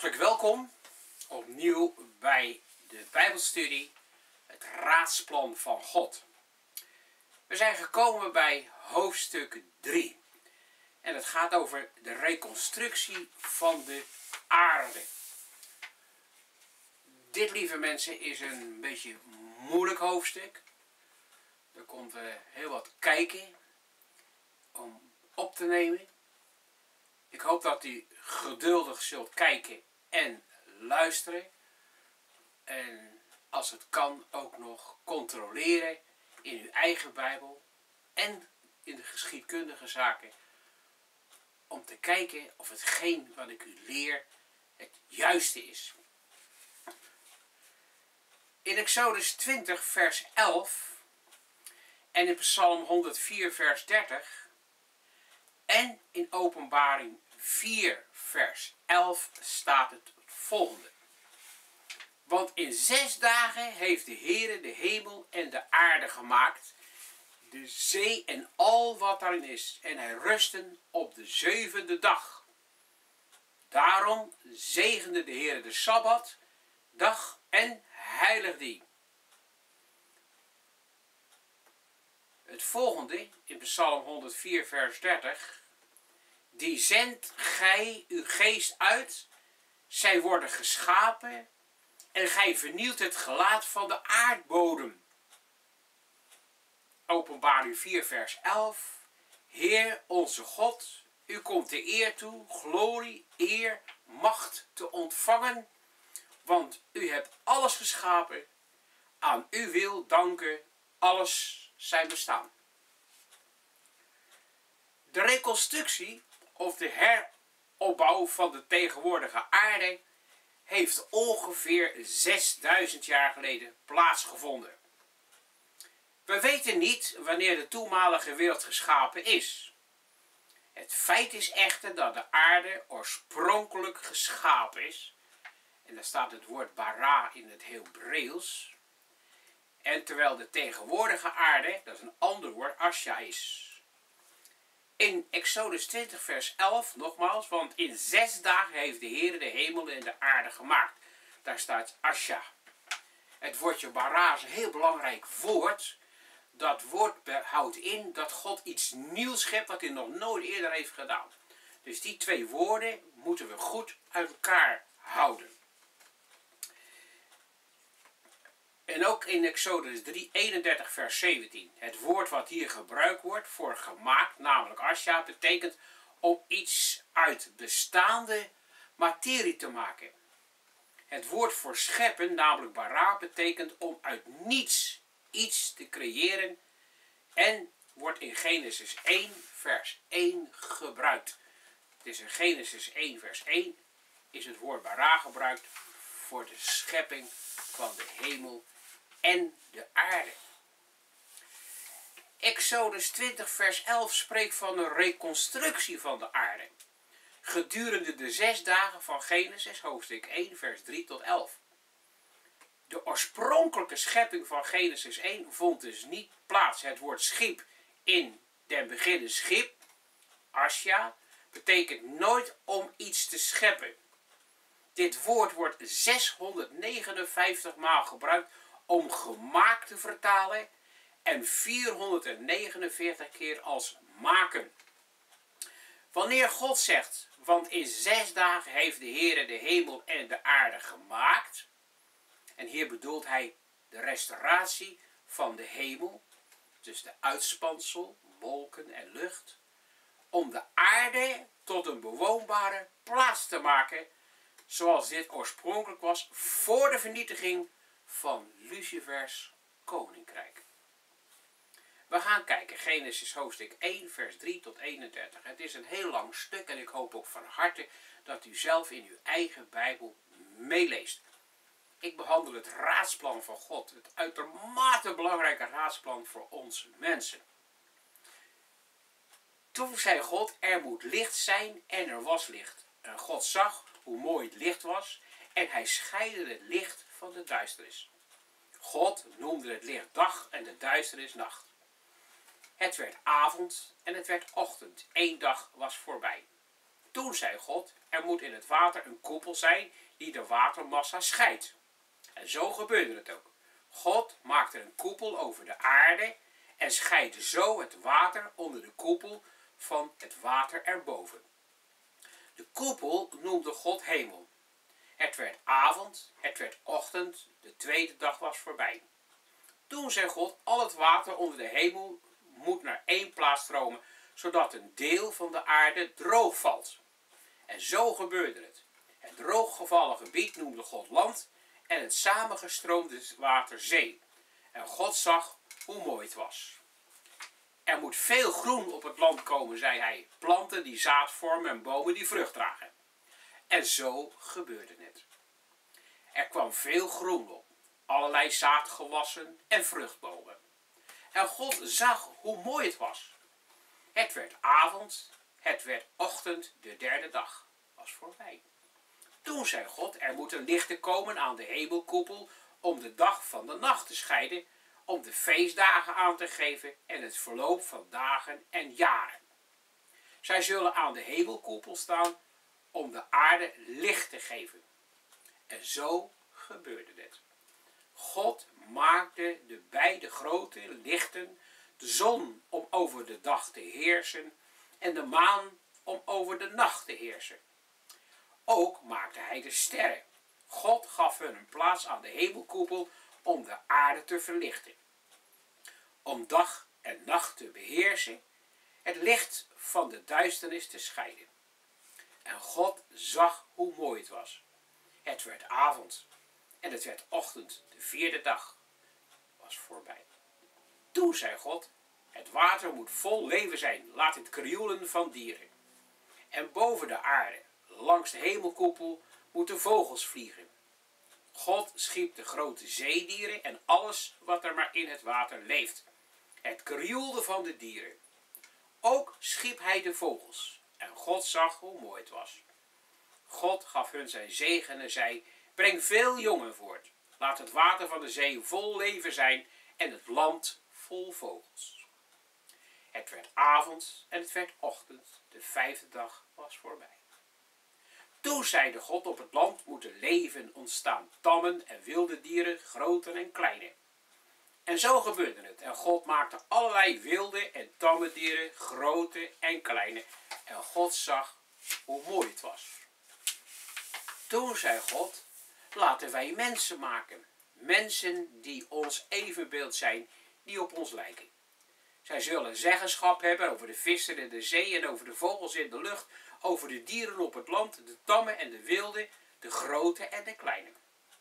Hartelijk welkom opnieuw bij de Bijbelstudie, het raadsplan van God. We zijn gekomen bij hoofdstuk 3 en het gaat over de reconstructie van de aarde. Dit, lieve mensen, is een beetje een moeilijk hoofdstuk. Er komt heel wat kijken om op te nemen. Ik hoop dat u geduldig zult kijken en luisteren. En als het kan ook nog controleren in uw eigen Bijbel en in de geschiedkundige zaken. Om te kijken of hetgeen wat ik u leer het juiste is. In Exodus 20 vers 11 en in Psalm 104 vers 30 en in Openbaring 4 vers 11 staat het volgende. Want in 6 dagen heeft de Heere de hemel en de aarde gemaakt, de zee en al wat daarin is, en hij rustte op de 7e dag. Daarom zegende de Heere de Sabbat, dag en heiligde die. Het volgende in Psalm 104 vers 30. Die zendt gij uw geest uit, zij worden geschapen en gij vernielt het gelaat van de aardbodem. Openbaring 4 vers 11. Heer onze God, u komt de eer toe, glorie, eer, macht te ontvangen, want u hebt alles geschapen, aan uw wil danken, alles zijn bestaan. De reconstructie of de heropbouw van de tegenwoordige aarde heeft ongeveer 6000 jaar geleden plaatsgevonden. We weten niet wanneer de toenmalige wereld geschapen is. Het feit is echter dat de aarde oorspronkelijk geschapen is. En daar staat het woord bara in het Hebreeuws. En terwijl de tegenwoordige aarde, dat is een ander woord, asja is. In Exodus 20 vers 11, nogmaals, want in 6 dagen heeft de Heer de hemel en de aarde gemaakt. Daar staat asja. Het woordje bara is een heel belangrijk woord. Dat woord houdt in dat God iets nieuws schept wat hij nog nooit eerder heeft gedaan. Dus die twee woorden moeten we goed uit elkaar houden. En ook in Exodus 3, 31 vers 17. Het woord wat hier gebruikt wordt voor gemaakt, namelijk asja, betekent om iets uit bestaande materie te maken. Het woord voor scheppen, namelijk bara, betekent om uit niets iets te creëren en wordt in Genesis 1 vers 1 gebruikt. Dus in Genesis 1 vers 1 is het woord bara gebruikt voor de schepping van de hemel en de aarde. Exodus 20 vers 11 spreekt van een reconstructie van de aarde. Gedurende de 6 dagen van Genesis hoofdstuk 1 vers 3 tot 11. De oorspronkelijke schepping van Genesis 1 vond dus niet plaats. Het woord schip in den beginne schip, asja, betekent nooit om iets te scheppen. Dit woord wordt 659 maal gebruikt om gemaakt te vertalen en 449 keer als maken. Wanneer God zegt, want in 6 dagen heeft de Heere de hemel en de aarde gemaakt, en hier bedoelt hij de restauratie van de hemel, dus de uitspansel, wolken en lucht, om de aarde tot een bewoonbare plaats te maken, zoals dit oorspronkelijk was voor de vernietiging van Lucifers koninkrijk. We gaan kijken, Genesis hoofdstuk 1 vers 3 tot 31. Het is een heel lang stuk en ik hoop ook van harte dat u zelf in uw eigen Bijbel meeleest. Ik behandel het raadsplan van God, het uitermate belangrijke raadsplan voor ons mensen. Toen zei God, er moet licht zijn en er was licht. En God zag hoe mooi het licht was en hij scheidde het licht van de duisternis. God noemde het licht dag en de duisternis nacht. Het werd avond en het werd ochtend. 1 dag was voorbij. Toen zei God, er moet in het water een koepel zijn die de watermassa scheidt. En zo gebeurde het ook. God maakte een koepel over de aarde en scheidde zo het water onder de koepel van het water erboven. De koepel noemde God hemel. Het werd avond, het werd ochtend, de tweede dag was voorbij. Toen zei God, al het water onder de hemel moet naar één plaats stromen, zodat een deel van de aarde droog valt. En zo gebeurde het. Het drooggevallen gebied noemde God land en het samengestroomde water zee. En God zag hoe mooi het was. Er moet veel groen op het land komen, zei hij. Planten die zaad vormen en bomen die vrucht dragen. En zo gebeurde het. Er kwam veel groen op, allerlei zaadgewassen en vruchtbomen. En God zag hoe mooi het was. Het werd avond, het werd ochtend, de derde dag was voorbij. Toen zei God, er moeten lichten komen aan de hemelkoepel om de dag van de nacht te scheiden, om de feestdagen aan te geven en het verloop van dagen en jaren. Zij zullen aan de hemelkoepel staan om de aarde licht te geven. En zo gebeurde het. God maakte de beide grote lichten, de zon om over de dag te heersen en de maan om over de nacht te heersen. Ook maakte hij de sterren. God gaf hun een plaats aan de hemelkoepel om de aarde te verlichten. Om dag en nacht te beheersen, het licht van de duisternis te scheiden. En God zag hoe mooi het was. Het werd avond en het werd ochtend, de vierde dag was voorbij. Toen zei God, het water moet vol leven zijn, laat het krioelen van dieren. En boven de aarde, langs de hemelkoepel, moeten vogels vliegen. God schiep de grote zeedieren en alles wat er maar in het water leeft. Het krioelde van de dieren. Ook schiep hij de vogels. En God zag hoe mooi het was. God gaf hun zijn zegen en zei, breng veel jongen voort. Laat het water van de zee vol leven zijn en het land vol vogels. Het werd avond en het werd ochtend. De vijfde dag was voorbij. Toen zeide God, op het land moeten leven ontstaan, tammen en wilde dieren, grote en kleine. En zo gebeurde het. En God maakte allerlei wilde en tamme dieren, grote en kleine. En God zag hoe mooi het was. Toen zei God, laten wij mensen maken. Mensen die ons evenbeeld zijn, die op ons lijken. Zij zullen zeggenschap hebben over de vissen in de zee en over de vogels in de lucht, over de dieren op het land, de tamme en de wilde, de grote en de kleine.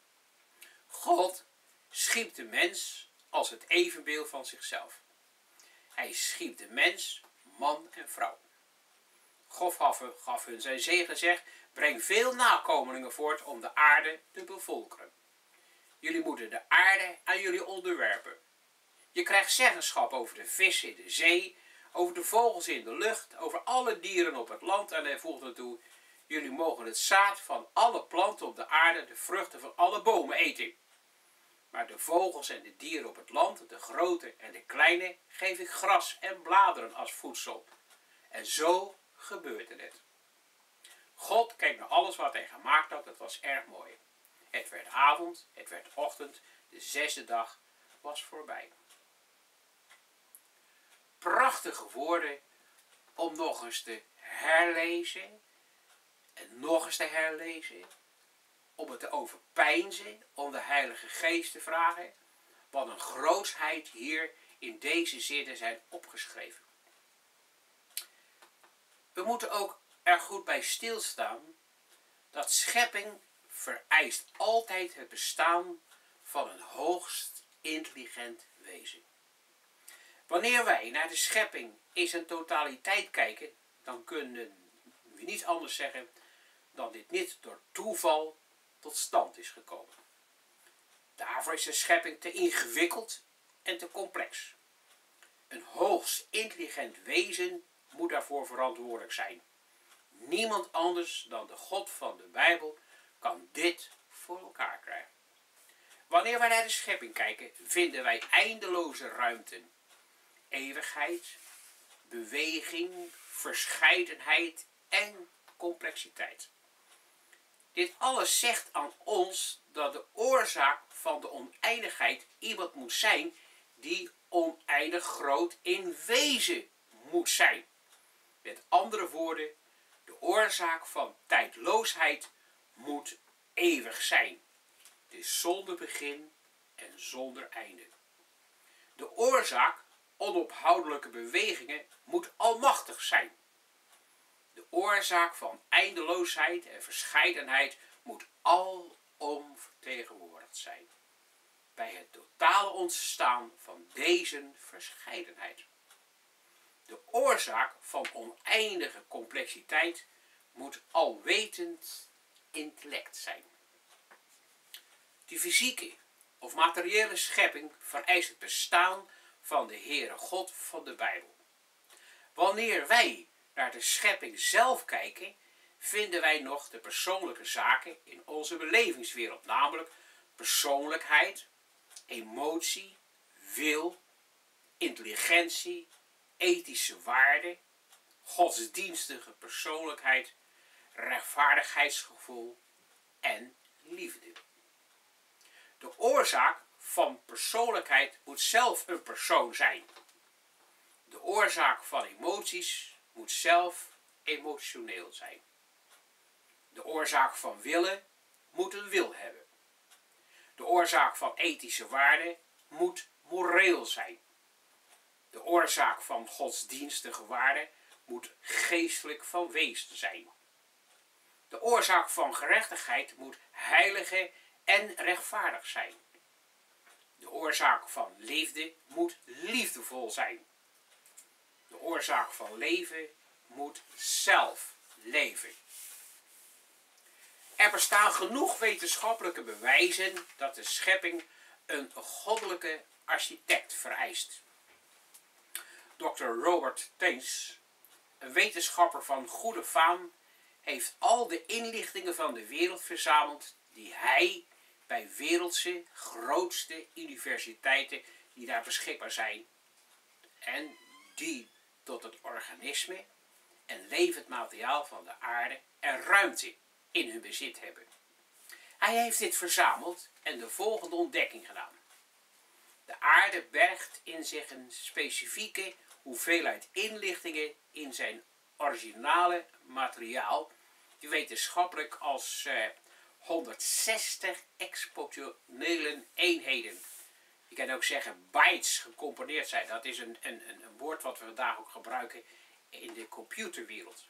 God schiep de mens als het evenbeeld van zichzelf. Hij schiep de mens, man en vrouw. God gaf hun zijn zegen, zegt, breng veel nakomelingen voort om de aarde te bevolken. Jullie moeten de aarde aan jullie onderwerpen. Je krijgt zeggenschap over de vissen in de zee, over de vogels in de lucht, over alle dieren op het land. En hij voegt ertoe, jullie mogen het zaad van alle planten op de aarde, de vruchten van alle bomen eten. Maar de vogels en de dieren op het land, de grote en de kleine, geef ik gras en bladeren als voedsel. En zo gebeurde het. God keek naar alles wat hij gemaakt had, het was erg mooi. Het werd avond, het werd ochtend, de zesde dag was voorbij. Prachtige woorden om nog eens te herlezen en nog eens te herlezen. Om het te overpeinzen, om de Heilige Geest te vragen. Wat een grootsheid hier in deze zinnen zijn opgeschreven. We moeten ook er goed bij stilstaan dat schepping vereist altijd het bestaan van een hoogst intelligent wezen. Wanneer wij naar de schepping in zijn totaliteit kijken, dan kunnen we niet anders zeggen dan dit niet door toeval tot stand is gekomen. Daarvoor is de schepping te ingewikkeld en te complex. Een hoogst intelligent wezen moet daarvoor verantwoordelijk zijn. Niemand anders dan de God van de Bijbel kan dit voor elkaar krijgen. Wanneer wij naar de schepping kijken, vinden wij eindeloze ruimten. Eeuwigheid, beweging, verscheidenheid en complexiteit. Dit alles zegt aan ons dat de oorzaak van de oneindigheid iemand moet zijn die oneindig groot in wezen moet zijn. Met andere woorden, de oorzaak van tijdloosheid moet eeuwig zijn. Dus zonder begin en zonder einde. De oorzaak onophoudelijke bewegingen moet almachtig zijn. De oorzaak van eindeloosheid en verscheidenheid moet alom vertegenwoordigd zijn. Bij het totale ontstaan van deze verscheidenheid. De oorzaak van oneindige complexiteit moet alwetend intellect zijn. De fysieke of materiële schepping vereist het bestaan van de Heere God van de Bijbel. Wanneer wij naar de schepping zelf kijken, vinden wij nog de persoonlijke zaken in onze belevingswereld, namelijk persoonlijkheid, emotie, wil, intelligentie, ethische waarden, godsdienstige persoonlijkheid, rechtvaardigheidsgevoel en liefde. De oorzaak van persoonlijkheid moet zelf een persoon zijn. De oorzaak van emoties moet zelf emotioneel zijn. De oorzaak van willen moet een wil hebben. De oorzaak van ethische waarden moet moreel zijn. De oorzaak van godsdienstige waarden moet geestelijk van wezen zijn. De oorzaak van gerechtigheid moet heilige en rechtvaardig zijn. De oorzaak van liefde moet liefdevol zijn. De oorzaak van leven moet zelf leven. Er bestaan genoeg wetenschappelijke bewijzen dat de schepping een goddelijke architect vereist. Dr. Robert Taines, een wetenschapper van goede faam, heeft al de inlichtingen van de wereld verzameld die hij bij wereldse grootste universiteiten die daar beschikbaar zijn en die tot het organisme en levend materiaal van de aarde en ruimte in hun bezit hebben. Hij heeft dit verzameld en de volgende ontdekking gedaan. De aarde bergt in zich een specifieke hoeveelheid inlichtingen in zijn originale materiaal, die wetenschappelijk als 160 exponentiële eenheden, je kan ook zeggen bytes, gecomponeerd zijn. Dat is een woord wat we vandaag ook gebruiken in de computerwereld.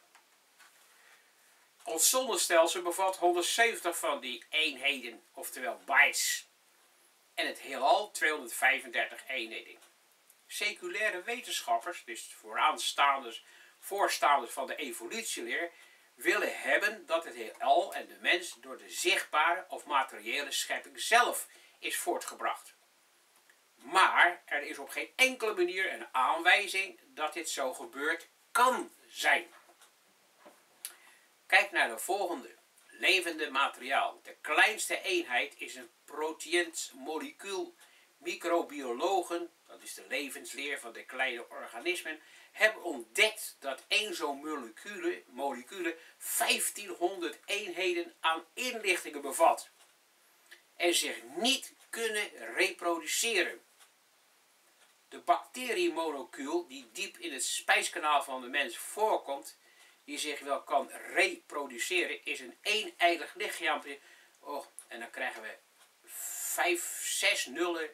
Ons zonnestelsel bevat 170 van die eenheden, oftewel bytes. En het heelal 235 eenheden. Seculaire wetenschappers, dus voorstanders van de evolutieleer, willen hebben dat het heelal en de mens door de zichtbare of materiële schepping zelf is voortgebracht. Maar er is op geen enkele manier een aanwijzing dat dit zo gebeurd kan zijn. Kijk naar de volgende. Levende materiaal. De kleinste eenheid is een proteïnt molecuul. Microbiologen, dat is de levensleer van de kleine organismen, hebben ontdekt dat één zo'n molecule 1500 eenheden aan inlichtingen bevat. En zich niet kunnen reproduceren. De bacteriemolecuul die diep in het spijskanaal van de mens voorkomt, die zich wel kan reproduceren, is een eeneidig lichaampje. Oh, en dan krijgen we 5, 6 nullen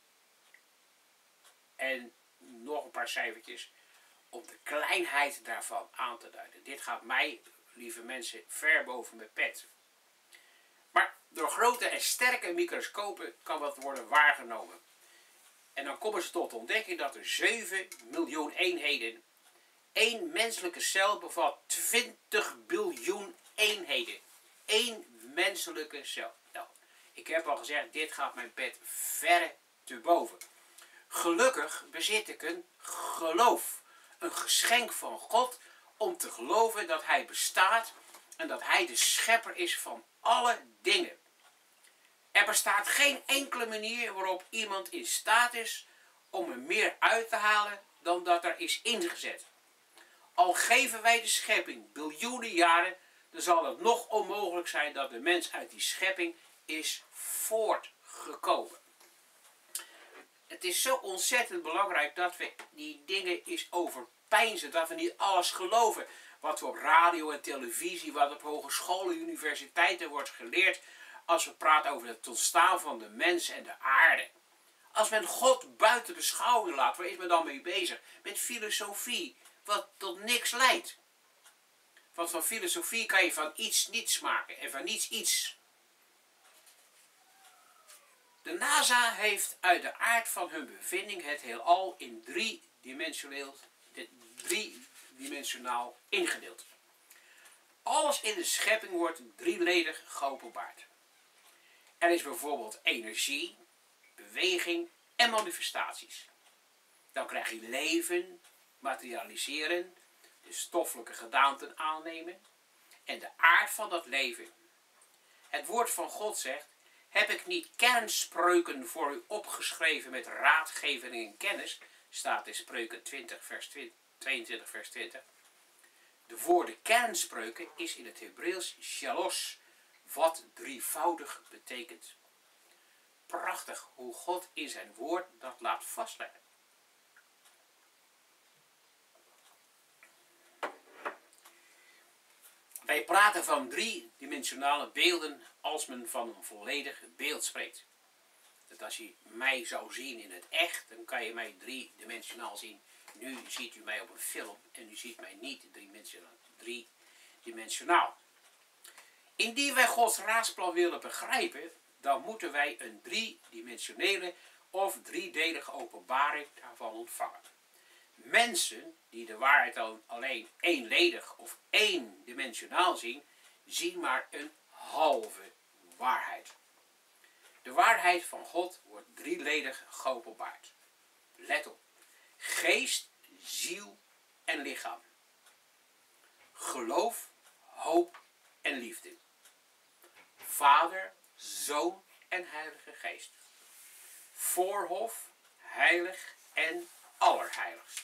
en nog een paar cijfertjes om de kleinheid daarvan aan te duiden. Dit gaat mij, lieve mensen, ver boven mijn pet. Maar door grote en sterke microscopen kan wat worden waargenomen. En dan komen ze tot de ontdekking dat er 7 miljoen eenheden. Één menselijke cel bevat 20 biljoen eenheden. Eén menselijke cel. Nou, ik heb al gezegd, dit gaat mijn pet verre te boven. Gelukkig bezit ik een geloof. Een geschenk van God om te geloven dat Hij bestaat en dat Hij de schepper is van alle dingen. Er bestaat geen enkele manier waarop iemand in staat is om er meer uit te halen dan dat er is ingezet. Al geven wij de schepping biljoenen jaren, dan zal het nog onmogelijk zijn dat de mens uit die schepping is voortgekomen. Het is zo ontzettend belangrijk dat we die dingen eens overpeinzen. Dat we niet alles geloven wat we op radio en televisie, wat op hogescholen en universiteiten wordt geleerd. Als we praten over het ontstaan van de mens en de aarde. Als men God buiten beschouwing laat, waar is men dan mee bezig? Met filosofie, wat tot niks leidt. Want van filosofie kan je van iets niets maken en van niets iets. De NASA heeft uit de aard van hun bevinding het heelal in driedimensionaal ingedeeld. Alles in de schepping wordt drieledig geopenbaard. Er is bijvoorbeeld energie, beweging en manifestaties. Dan krijg je leven, materialiseren, de stoffelijke gedaanten aannemen en de aard van dat leven. Het woord van God zegt: heb ik niet kernspreuken voor u opgeschreven met raadgeving en kennis? Staat in Spreuken 22 vers 20. De woorden kernspreuken is in het Hebreeuws shalos, wat drievoudig betekent. Prachtig hoe God in zijn woord dat laat vastleggen. Wij praten van driedimensionale beelden als men van een volledig beeld spreekt. Dat als je mij zou zien in het echt, dan kan je mij driedimensionaal zien. Nu ziet u mij op een film en u ziet mij niet driedimensionaal. Indien wij Gods raadsplan willen begrijpen, dan moeten wij een driedimensionele of driedelige openbaring daarvan ontvangen. Mensen die de waarheid alleen eenledig of eendimensionaal zien, zien maar een halve waarheid. De waarheid van God wordt drieledig geopenbaard. Let op. Geest, ziel en lichaam. Geloof, hoop en liefde. Vader, Zoon en Heilige Geest. Voorhof, heilig en allerheiligst.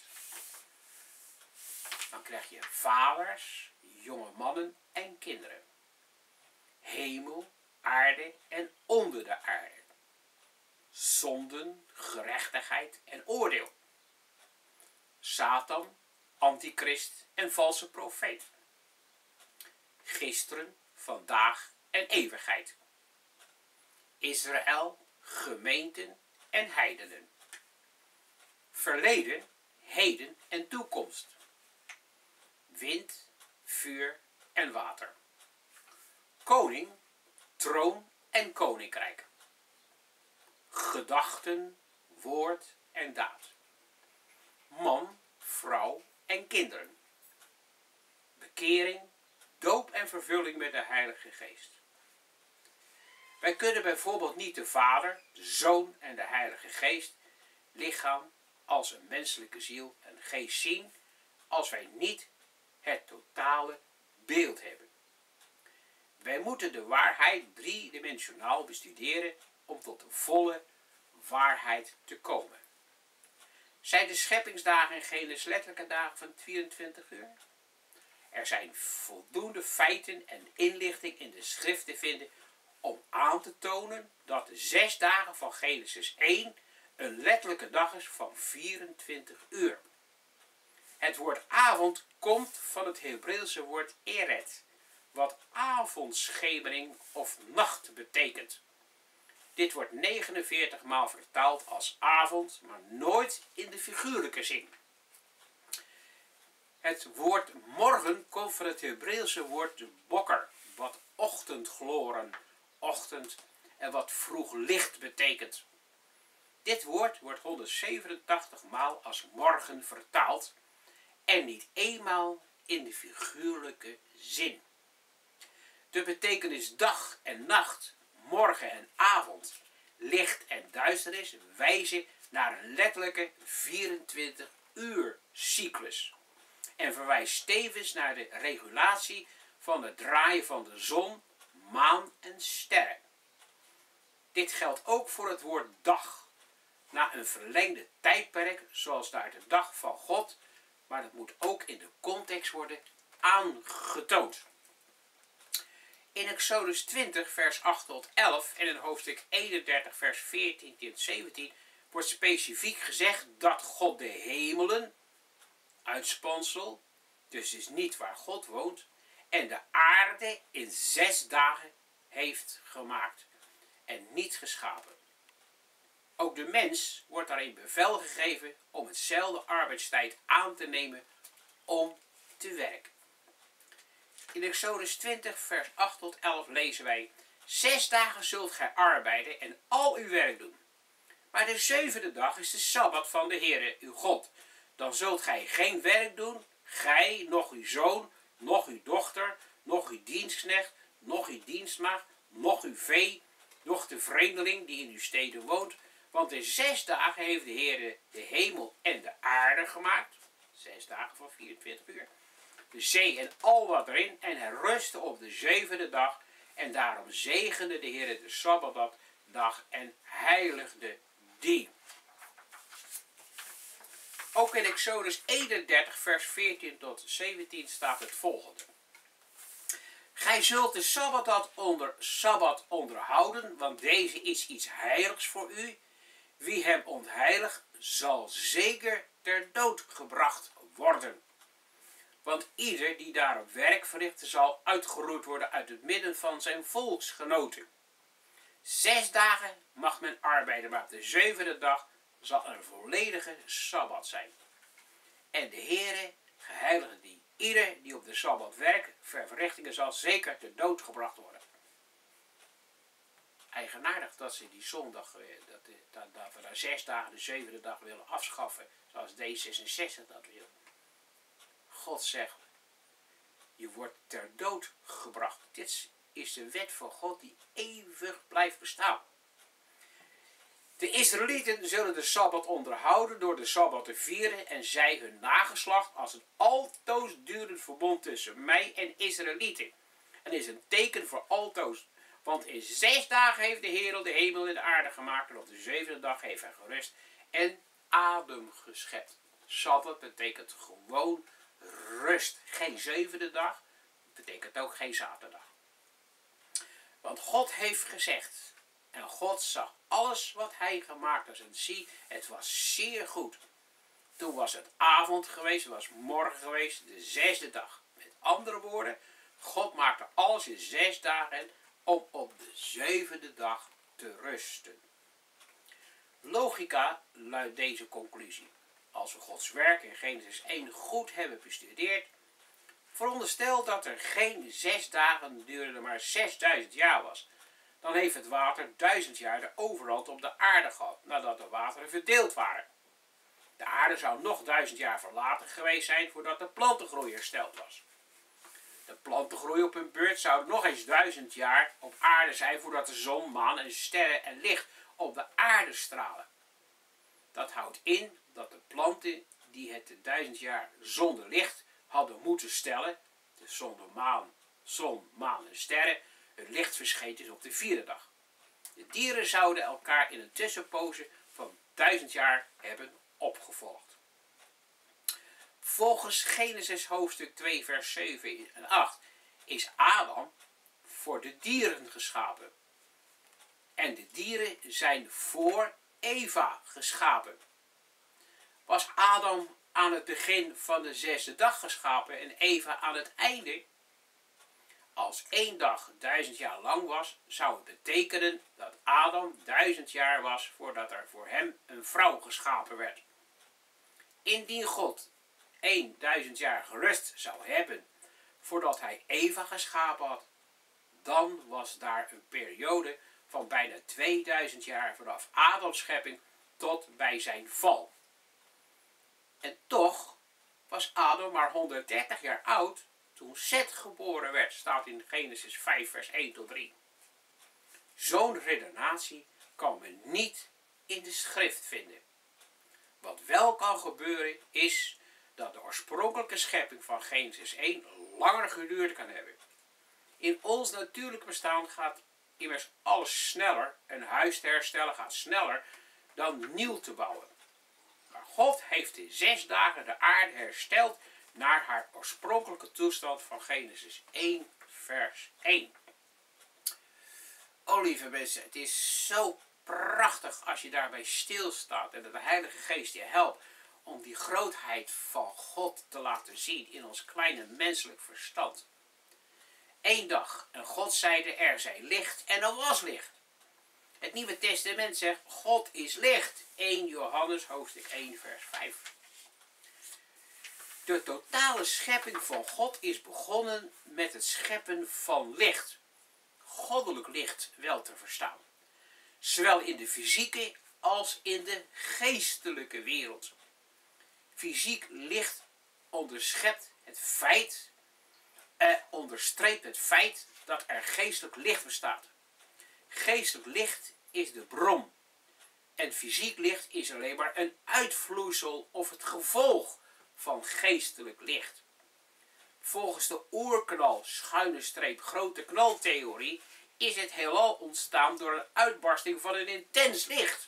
Dan krijg je vaders, jonge mannen en kinderen. Hemel, aarde en onder de aarde. Zonden, gerechtigheid en oordeel. Satan, antichrist en valse profeet. Gisteren, vandaag en eeuwigheid. Israël, gemeenten en heidenen. Verleden, heden en toekomst. Wind, vuur en water. Koning, troon en koninkrijk. Gedachten, woord en daad. Man, vrouw en kinderen. Bekering, doop en vervulling met de Heilige Geest. Wij kunnen bijvoorbeeld niet de Vader, de Zoon en de Heilige Geest, lichaam als een menselijke ziel en geest zien, als wij niet het totale beeld hebben. Wij moeten de waarheid driedimensionaal bestuderen om tot de volle waarheid te komen. Zijn de scheppingsdagen in Genesis letterlijke dagen van 24 uur? Er zijn voldoende feiten en inlichting in de schrift te vinden om aan te tonen dat de 6 dagen van Genesis 1 een letterlijke dag is van 24 uur. Het woord avond komt van het Hebreeuwse woord eret, wat avondschemering of nacht betekent. Dit wordt 49 maal vertaald als avond, maar nooit in de figuurlijke zin. Het woord morgen komt van het Hebreeuwse woord bokker, wat ochtendgloren, ochtend en wat vroeg licht betekent. Dit woord wordt 187 maal als morgen vertaald en niet eenmaal in de figuurlijke zin. De betekenis dag en nacht, morgen en avond, licht en duisternis wijzen naar een letterlijke 24-uur cyclus. En verwijst tevens naar de regulatie van het draaien van de zon, maan en sterren. Dit geldt ook voor het woord dag. Na een verlengde tijdperk, zoals daar de dag van God, maar dat moet ook in de context worden aangetoond. In Exodus 20 vers 8 tot 11 en in hoofdstuk 31 vers 14 tot 17 wordt specifiek gezegd dat God de hemelen, uitspansel, dus is niet waar God woont, en de aarde in 6 dagen heeft gemaakt en niet geschapen. Ook de mens wordt daarin bevel gegeven om hetzelfde arbeidstijd aan te nemen om te werken. In Exodus 20 vers 8 tot 11 lezen wij: 6 dagen zult gij arbeiden en al uw werk doen. Maar de 7e dag is de Sabbat van de Heere uw God. Dan zult gij geen werk doen, gij, noch uw zoon, noch uw dochter, noch uw dienstknecht, noch uw dienstmaagd, noch uw vee, noch de vreemdeling die in uw steden woont. Want in 6 dagen heeft de Heere de hemel en de aarde gemaakt. 6 dagen van 24 uur. De zee en al wat erin. En hij rustte op de 7e dag. En daarom zegende de Heere de Sabbatdag en heiligde die. Ook in Exodus 31 vers 14 tot 17 staat het volgende. Gij zult de Sabbat onderhouden, want deze is iets heiligs voor u. Wie hem ontheiligt, zal zeker ter dood gebracht worden. Want ieder die daarop werk verricht, zal uitgeroeid worden uit het midden van zijn volksgenoten. 6 dagen mag men arbeiden, maar op de 7e dag zal er een volledige Sabbat zijn. En de Heere geheiligde die. Ieder die op de Sabbat werk verrichtingen zal zeker ter dood gebracht worden. Eigenaardig dat ze die zondag, dat we daar 6 dagen de 7e dag willen afschaffen, zoals D66 dat wil. God zegt, je wordt ter dood gebracht. Dit is de wet van God die eeuwig blijft bestaan. De Israëlieten zullen de Sabbat onderhouden door de Sabbat te vieren en zij hun nageslacht als een altoosdurend verbond tussen mij en Israëlieten. En is een teken voor altoos. Want in 6 dagen heeft de Heer de hemel en de aarde gemaakt en op de 7e dag heeft hij gerust en adem geschept. Sabbat betekent gewoon rust. Geen 7e dag, betekent ook geen zaterdag. Want God heeft gezegd, en God zag alles wat hij gemaakt had. En zie, het was zeer goed. Toen was het avond geweest, het was morgen geweest, de 6e dag. Met andere woorden, God maakte alles in 6 dagen om op de 7e dag te rusten. Logica luidt deze conclusie. Als we Gods werk in Genesis 1 goed hebben bestudeerd, veronderstel dat er geen 6 dagen durende, maar 6000 jaar was. Dan heeft het water 1000 jaar de overhand op de aarde gehad, nadat de wateren verdeeld waren. De aarde zou nog 1000 jaar verlaten geweest zijn voordat de plantengroei hersteld was. De plantengroei op hun beurt zou nog eens 1000 jaar op aarde zijn voordat de zon, maan en sterren en licht op de aarde stralen. Dat houdt in dat de planten die het 1000 jaar zonder licht hadden moeten stellen, dus zonder zon, maan en sterren, hun licht verscheen is op de 4e dag. De dieren zouden elkaar in een tussenpoze van 1000 jaar hebben opgevolgd. Volgens Genesis hoofdstuk 2 vers 7 en 8 is Adam voor de dieren geschapen. En de dieren zijn voor Eva geschapen. Was Adam aan het begin van de 6e dag geschapen en Eva aan het einde? Als 1 dag 1000 jaar lang was, zou het betekenen dat Adam 1000 jaar was voordat er voor hem een vrouw geschapen werd. Indien God 1000 jaar gerust zou hebben voordat hij Eva geschapen had, dan was daar een periode van bijna 2000 jaar vanaf Adams schepping tot bij zijn val. En toch was Adam maar 130 jaar oud toen Seth geboren werd, staat in Genesis 5 vers 1 tot 3. Zo'n redenatie kan men niet in de schrift vinden. Wat wel kan gebeuren is dat de oorspronkelijke schepping van Genesis 1 langer geduurd kan hebben. In ons natuurlijk bestaan gaat immers alles sneller. Een huis te herstellen gaat sneller dan nieuw te bouwen. Maar God heeft in 6 dagen de aarde hersteld naar haar oorspronkelijke toestand van Genesis 1 vers 1. zo, lieve mensen, het is zo prachtig als je daarbij stilstaat en dat de Heilige Geest je helpt om die grootheid van God te laten zien in ons kleine menselijk verstand. Eén dag, en God zeide, er zij licht en er was licht. Het Nieuwe Testament zegt, God is licht. 1 Johannes hoofdstuk 1 vers 5. De totale schepping van God is begonnen met het scheppen van licht. Goddelijk licht wel te verstaan. Zowel in de fysieke als in de geestelijke wereld. Fysiek licht onderstreept het feit dat er geestelijk licht bestaat. Geestelijk licht is de bron. En fysiek licht is alleen maar een uitvloeisel of het gevolg van geestelijk licht. Volgens de oerknal, grote knaltheorie, is het heelal ontstaan door een uitbarsting van een intens licht.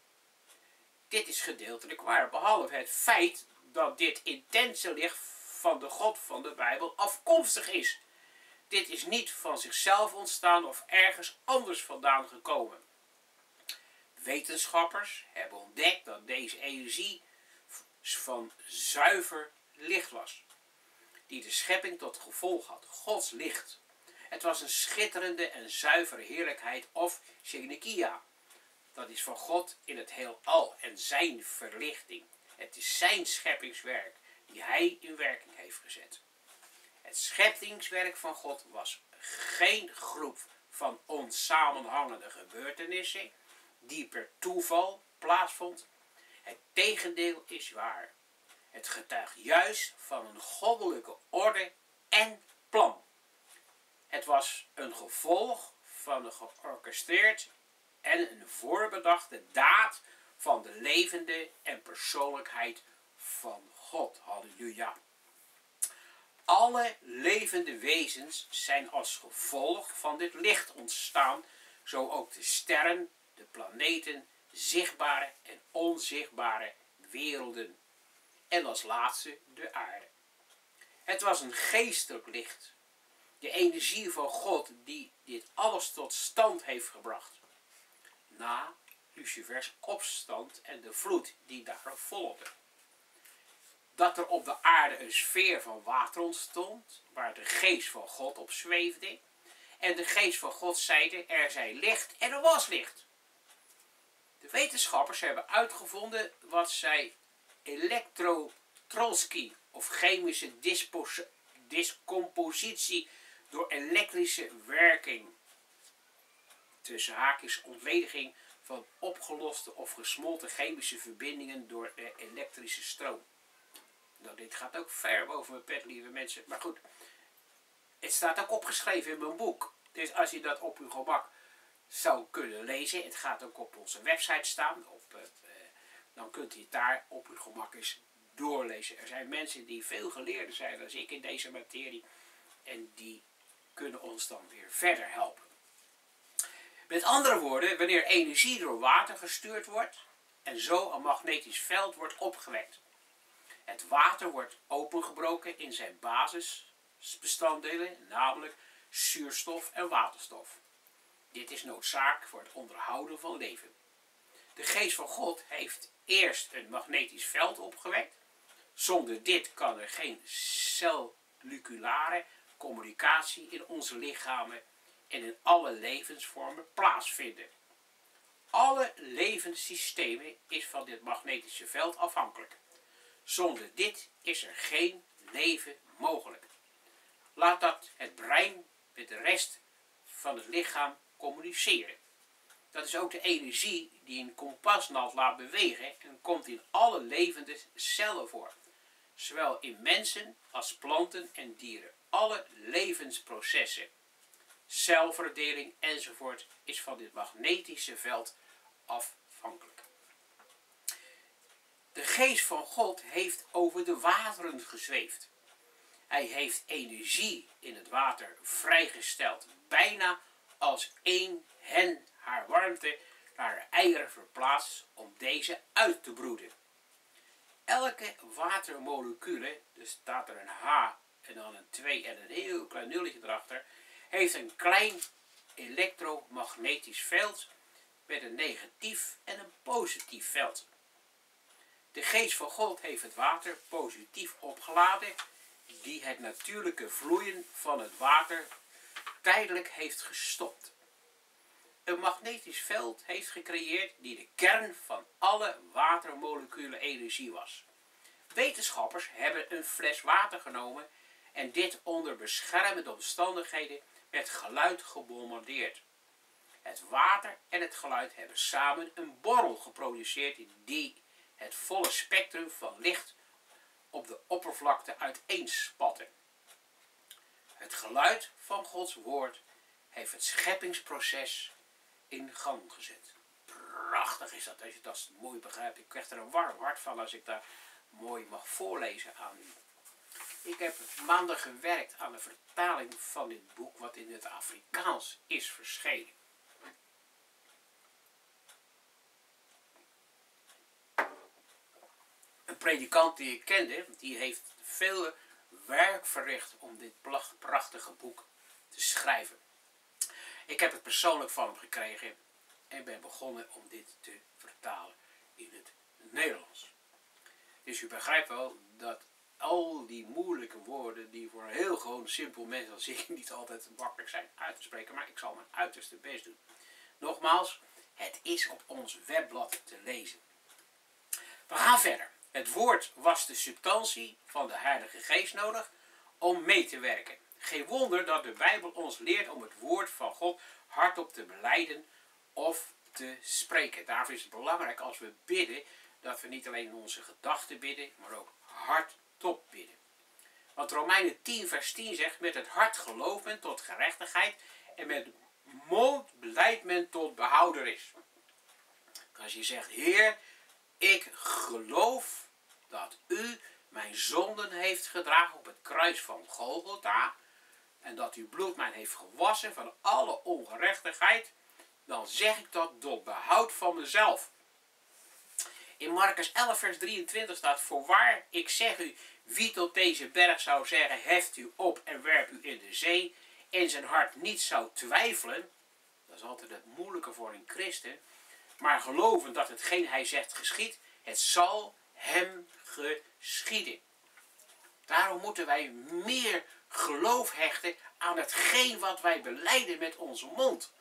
Dit is gedeeltelijk waar, behalve het feit dat dit intense licht van de God van de Bijbel afkomstig is. Dit is niet van zichzelf ontstaan of ergens anders vandaan gekomen. Wetenschappers hebben ontdekt dat deze energie van zuiver licht was, die de schepping tot gevolg had. Gods licht. Het was een schitterende en zuivere heerlijkheid of Shenekia. Dat is van God in het heelal en zijn verlichting. Het is zijn scheppingswerk die hij in werking heeft gezet. Het scheppingswerk van God was geen groep van onsamenhangende gebeurtenissen die per toeval plaatsvond. Het tegendeel is waar. Het getuigt juist van een goddelijke orde en plan. Het was een gevolg van een georchestreerd en een voorbedachte daad van de levende en persoonlijkheid van God. Halleluja. Alle levende wezens zijn als gevolg van dit licht ontstaan, zo ook de sterren, de planeten, zichtbare en onzichtbare werelden. En als laatste de aarde. Het was een geestelijk licht. De energie van God die dit alles tot stand heeft gebracht. Na Lucifers opstand en de vloed die daarop volgde. Dat er op de aarde een sfeer van water ontstond, waar de geest van God op zweefde. En de geest van God zeide, er zij licht en er was licht. De wetenschappers hebben uitgevonden wat zij elektrotrosky of chemische discompositie door elektrische werking, tussen haakjes ontlediging van opgeloste of gesmolten chemische verbindingen door de elektrische stroom. Nou, dit gaat ook ver boven mijn pet, lieve mensen. Maar goed, het staat ook opgeschreven in mijn boek. Dus als je dat op uw gemak zou kunnen lezen, het gaat ook op onze website staan, dan kunt u het daar op uw gemak eens doorlezen. Er zijn mensen die veel geleerder zijn dan ik in deze materie en die kunnen ons dan weer verder helpen. Met andere woorden, wanneer energie door water gestuurd wordt en zo een magnetisch veld wordt opgewekt. Het water wordt opengebroken in zijn basisbestanddelen, namelijk zuurstof en waterstof. Dit is noodzakelijk voor het onderhouden van leven. De geest van God heeft eerst een magnetisch veld opgewekt. Zonder dit kan er geen cellulare communicatie in onze lichamen en in alle levensvormen plaatsvinden. Alle levenssystemen is van dit magnetische veld afhankelijk. Zonder dit is er geen leven mogelijk. Laat dat het brein met de rest van het lichaam communiceren. Dat is ook de energie die een kompasnaald laat bewegen en komt in alle levende cellen voor. Zowel in mensen als planten en dieren. Alle levensprocessen, celverdeling enzovoort is van dit magnetische veld afhankelijk. De geest van God heeft over de wateren gezweefd. Hij heeft energie in het water vrijgesteld, bijna als één hen haar warmte naar haar eieren verplaatst om deze uit te broeden. Elke watermolecule, dus staat er een H en dan een 2 en een heel klein nulletje erachter, heeft een klein elektromagnetisch veld met een negatief en een positief veld. De geest van God heeft het water positief opgeladen, die het natuurlijke vloeien van het water tijdelijk heeft gestopt. Een magnetisch veld heeft gecreëerd die de kern van alle watermoleculen energie was. Wetenschappers hebben een fles water genomen en dit onder beschermende omstandigheden met geluid gebombardeerd. Het water en het geluid hebben samen een borrel geproduceerd die het volle spectrum van licht op de oppervlakte uiteenspatte. Het geluid van Gods woord heeft het scheppingsproces in gang gezet. Prachtig is dat, als je dat mooi begrijpt. Ik krijg er een warm hart van als ik daar mooi mag voorlezen aan u. Ik heb maanden gewerkt aan de vertaling van dit boek, wat in het Afrikaans is verschenen. Een predikant die ik kende, die heeft veel werk verricht om dit prachtige boek te schrijven. Ik heb het persoonlijk van hem gekregen en ben begonnen om dit te vertalen in het Nederlands. Dus u begrijpt wel dat al die moeilijke woorden die voor een heel gewoon simpel mens als ik niet altijd makkelijk zijn uit te spreken, maar ik zal mijn uiterste best doen. Nogmaals, het is op ons webblad te lezen. We gaan verder. Het woord was de substantie van de Heilige Geest nodig om mee te werken. Geen wonder dat de Bijbel ons leert om het woord van God hardop te belijden of te spreken. Daarvoor is het belangrijk als we bidden, dat we niet alleen in onze gedachten bidden, maar ook hardop bidden. Want Romeinen 10 vers 10 zegt, met het hart gelooft men tot gerechtigheid en met de mond belijdt men tot behoudenis. Als je zegt, Heer, ik geloof dat u mijn zonden heeft gedragen op het kruis van Golgotha en dat uw bloed mij heeft gewassen van alle ongerechtigheid, dan zeg ik dat tot behoud van mezelf. In Marcus 11 vers 23 staat, voorwaar, ik zeg u, wie tot deze berg zou zeggen, heft u op en werp u in de zee, in zijn hart niet zou twijfelen, dat is altijd het moeilijke voor een christen, maar geloven dat hetgeen hij zegt geschiet, het zal hem geschieden. Daarom moeten wij meer geloof hechten aan hetgeen wat wij belijden met onze mond.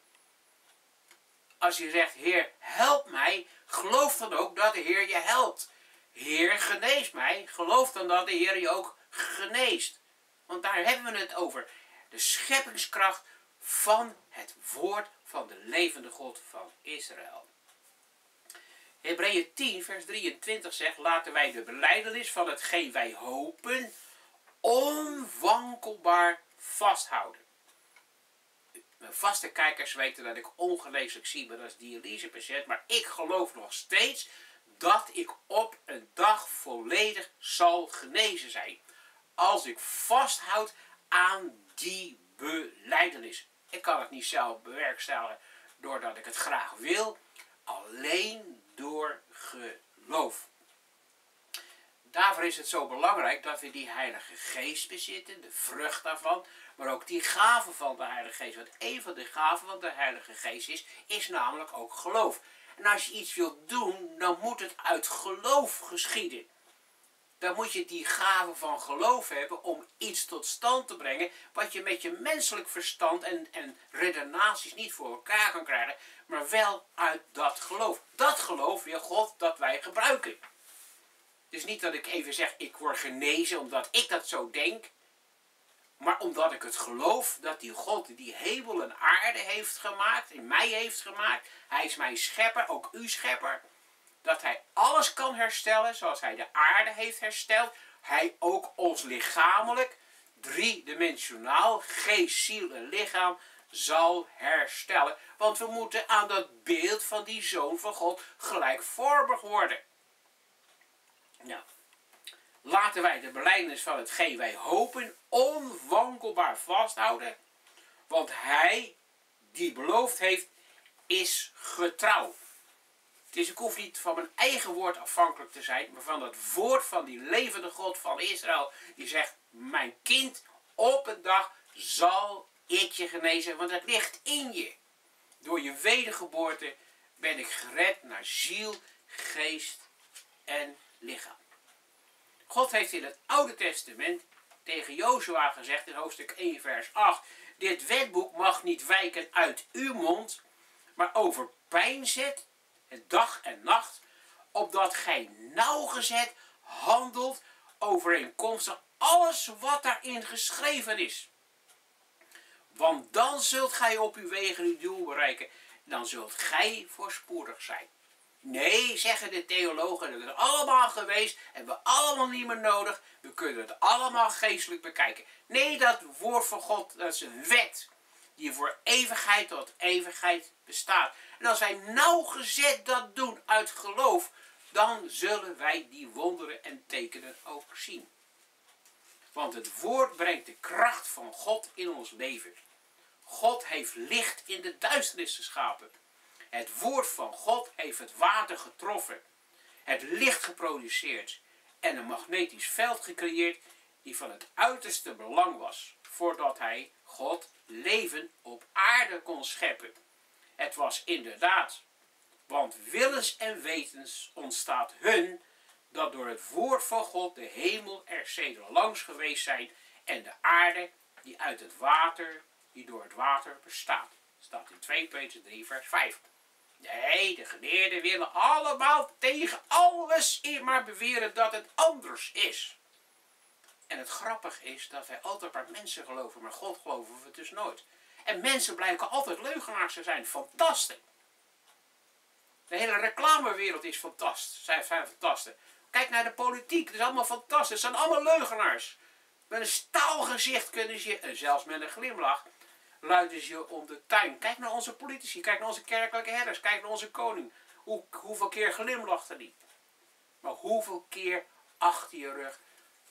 Als je zegt, Heer, help mij, geloof dan ook dat de Heer je helpt. Heer, genees mij, geloof dan dat de Heer je ook geneest. Want daar hebben we het over. De scheppingskracht van het woord van de levende God van Israël. Hebreeën 10 vers 23 zegt, laten wij de belijdenis van hetgeen wij hopen onwankelbaar vasthouden. Mijn vaste kijkers weten dat ik ongeleeselijk zie, maar dat is dialysepatiënt. Maar ik geloof nog steeds dat ik op een dag volledig zal genezen zijn. Als ik vasthoud aan die belijdenis. Ik kan het niet zelf bewerkstelligen doordat ik het graag wil. Alleen door geloof. Daarvoor is het zo belangrijk dat we die Heilige Geest bezitten, de vrucht daarvan, maar ook die gaven van de Heilige Geest. Want een van de gaven van de Heilige Geest is namelijk ook geloof. En als je iets wilt doen, dan moet het uit geloof geschieden. Dan moet je die gave van geloof hebben om iets tot stand te brengen wat je met je menselijk verstand en redenaties niet voor elkaar kan krijgen, maar wel uit dat geloof. Dat geloof wil God dat wij gebruiken. Dus niet dat ik even zeg, ik word genezen omdat ik dat zo denk, maar omdat ik het geloof dat die God die hemel en aarde heeft gemaakt, in mij heeft gemaakt, hij is mijn schepper, ook uw schepper, dat hij alles kan herstellen zoals hij de aarde heeft hersteld, hij ook ons lichamelijk, driedimensionaal, geest, ziel en lichaam, zal herstellen. Want we moeten aan dat beeld van die Zoon van God gelijkvormig worden. Nou, laten wij de belijdenis van hetgeen wij hopen onwankelbaar vasthouden, want hij die beloofd heeft, is getrouw. Dus ik hoef niet van mijn eigen woord afhankelijk te zijn, maar van het woord van die levende God van Israël, die zegt, mijn kind, op een dag zal ik je genezen, want het ligt in je. Door je wedergeboorte ben ik gered naar ziel, geest en lichaam. God heeft in het Oude Testament tegen Jozua gezegd in hoofdstuk 1 vers 8. Dit wetboek mag niet wijken uit uw mond, maar overpeinzet het dag en nacht, opdat gij nauwgezet handelt overeenkomstig alles wat daarin geschreven is. Want dan zult gij op uw wegen uw doel bereiken. Dan zult gij voorspoedig zijn. Nee, zeggen de theologen, dat is allemaal geweest. Hebben we allemaal niet meer nodig. We kunnen het allemaal geestelijk bekijken. Nee, dat woord van God, dat is een wet. Die voor eeuwigheid tot eeuwigheid bestaat. En als wij nauwgezet dat doen uit geloof, dan zullen wij die wonderen en tekenen ook zien. Want het woord brengt de kracht van God in ons leven. God heeft licht in de duisternis geschapen. Het woord van God heeft het water getroffen. Het licht geproduceerd. En een magnetisch veld gecreëerd die van het uiterste belang was. Voordat hij, God, leven op aarde kon scheppen. Het was inderdaad. Want willens en wetens ontstaat hun dat door het woord van God de hemel er sedert langs geweest zijn en de aarde die door het water bestaat. Staat in 2 Petrus 3 vers 5. Nee, de geleerden willen allemaal tegen alles in maar beweren dat het anders is. En het grappige is dat wij altijd maar mensen geloven, maar God geloven we dus nooit. En mensen blijken altijd leugenaars te zijn. Fantastisch. De hele reclamewereld is fantastisch. Zijn fantastisch. Kijk naar de politiek. Het is allemaal fantastisch. Het zijn allemaal leugenaars. Met een staalgezicht kunnen ze je, en zelfs met een glimlach, luiden ze je om de tuin. Kijk naar onze politici. Kijk naar onze kerkelijke herders. Kijk naar onze koning. Hoeveel keer glimlachte die. Maar hoeveel keer achter je rug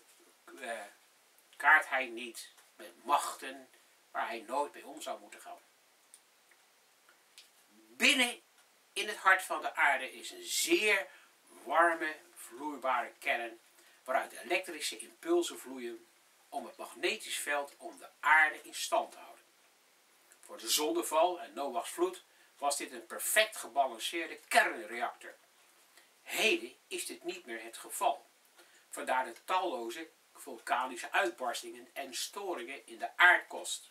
kaart hij niet met machten waar hij nooit bij om zou moeten gaan. Binnen in het hart van de aarde is een zeer warme, vloeibare kern waaruit elektrische impulsen vloeien om het magnetisch veld om de aarde in stand te houden. Voor de zondeval en Noachs vloed was dit een perfect gebalanceerde kernreactor. Heden is dit niet meer het geval. Vandaar de talloze vulkanische uitbarstingen en storingen in de aardkorst.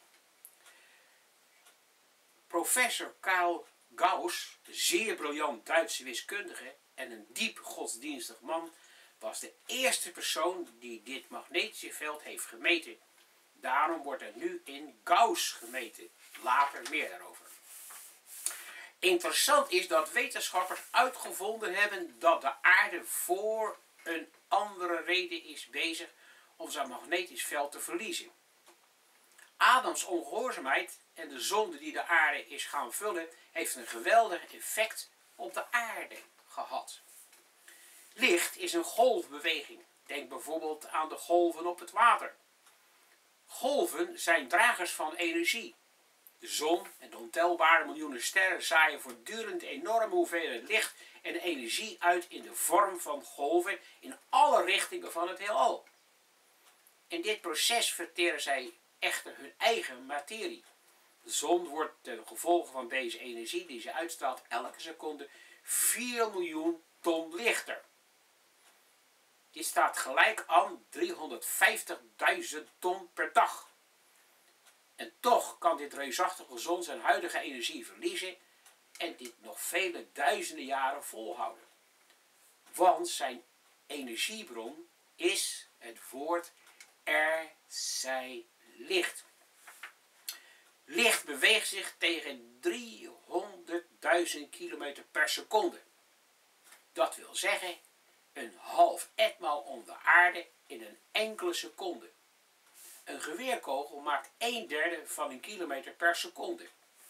Professor Karl Gauss, een zeer briljant Duitse wiskundige en een diep godsdienstig man, was de eerste persoon die dit magnetische veld heeft gemeten. Daarom wordt er nu in Gauss gemeten. Later meer daarover. Interessant is dat wetenschappers uitgevonden hebben dat de aarde voor een andere reden is bezig om zijn magnetisch veld te verliezen. Adams ongehoorzaamheid en de zonde die de aarde is gaan vullen, heeft een geweldig effect op de aarde gehad. Licht is een golfbeweging. Denk bijvoorbeeld aan de golven op het water. Golven zijn dragers van energie. De zon en de ontelbare miljoenen sterren zaaien voortdurend enorme hoeveelheden licht en energie uit in de vorm van golven in alle richtingen van het heelal. In dit proces verteren zij echter hun eigen materie. De zon wordt ten gevolge van deze energie die ze uitstraalt elke seconde 4 miljoen ton lichter. Dit staat gelijk aan 350.000 ton per dag. En toch kan dit reusachtige zon zijn huidige energie verliezen en dit nog vele duizenden jaren volhouden. Want zijn energiebron is het woord er zij licht. Licht beweegt zich tegen 300.000 kilometer per seconde. Dat wil zeggen een half etmaal om de aarde in een enkele seconde. Een geweerkogel maakt 1/3 van een kilometer per seconde.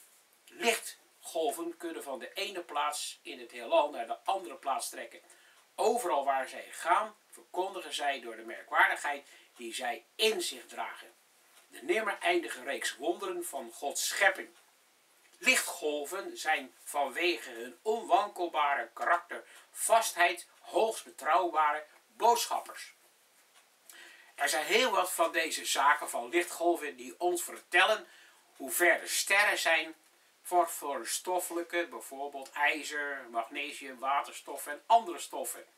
Lichtgolven kunnen van de ene plaats in het heelal naar de andere plaats trekken. Overal waar zij gaan, verkondigen zij door de merkwaardigheid die zij in zich dragen. De nimmer eindige reeks wonderen van Gods schepping. Lichtgolven zijn vanwege hun onwankelbare karakter, vastheid, hoogst betrouwbare boodschappers. Er zijn heel wat van deze zaken van lichtgolven die ons vertellen hoe ver de sterren zijn voor de stoffelijke, bijvoorbeeld ijzer, magnesium, waterstof en andere stoffen,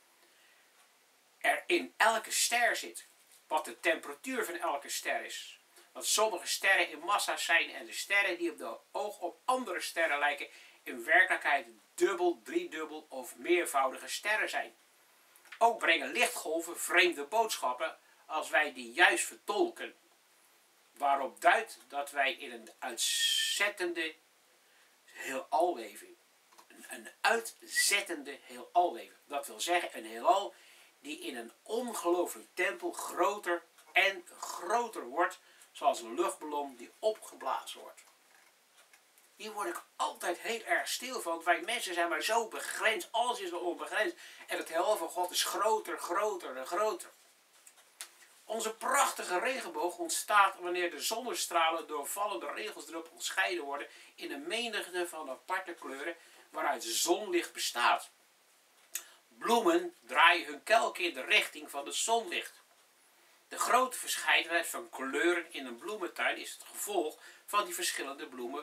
er in elke ster zit. Wat de temperatuur van elke ster is. Want sommige sterren in massa zijn en de sterren die op de oog op andere sterren lijken in werkelijkheid dubbel, driedubbel of meervoudige sterren zijn. Ook brengen lichtgolven vreemde boodschappen als wij die juist vertolken. Waarop duidt dat wij in een uitzettende heelal leven. Een uitzettende heelal leven. Dat wil zeggen een heelal die in een ongelooflijk tempel groter en groter wordt, zoals een luchtballon die opgeblazen wordt. Hier word ik altijd heel erg stil van, want wij mensen zijn maar zo begrensd, alles is wel onbegrensd. En het heelal van God is groter, groter en groter. Onze prachtige regenboog ontstaat wanneer de zonnestralen door vallende regelsdruppels gescheiden worden in een menigte van aparte kleuren waaruit zonlicht bestaat. Bloemen draaien hun kelken in de richting van het zonlicht. De grote verscheidenheid van kleuren in een bloementuin is het gevolg van die verschillende bloemen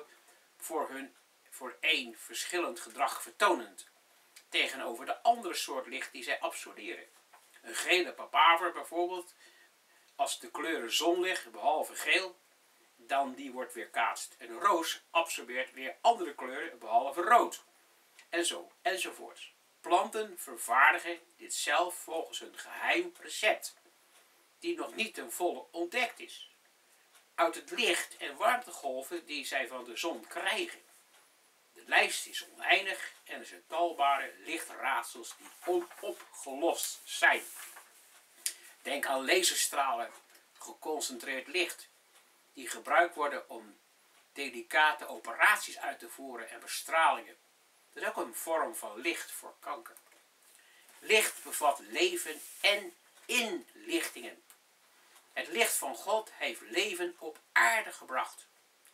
voor één verschillend gedrag vertonend, tegenover de andere soort licht die zij absorberen. Een gele papaver bijvoorbeeld, als de kleuren zonlicht, behalve geel, dan die wordt weerkaatst. Een roos absorbeert weer andere kleuren, behalve rood. En zo, enzovoorts. Planten vervaardigen dit zelf volgens een geheim recept, die nog niet ten volle ontdekt is. Uit het licht en warmtegolven die zij van de zon krijgen. De lijst is oneindig en er zijn talbare lichtraadsels die onopgelost zijn. Denk aan laserstralen, geconcentreerd licht, die gebruikt worden om delicate operaties uit te voeren en bestralingen. Dat is ook een vorm van licht voor kanker. Licht bevat leven en inlichtingen. Het licht van God heeft leven op aarde gebracht.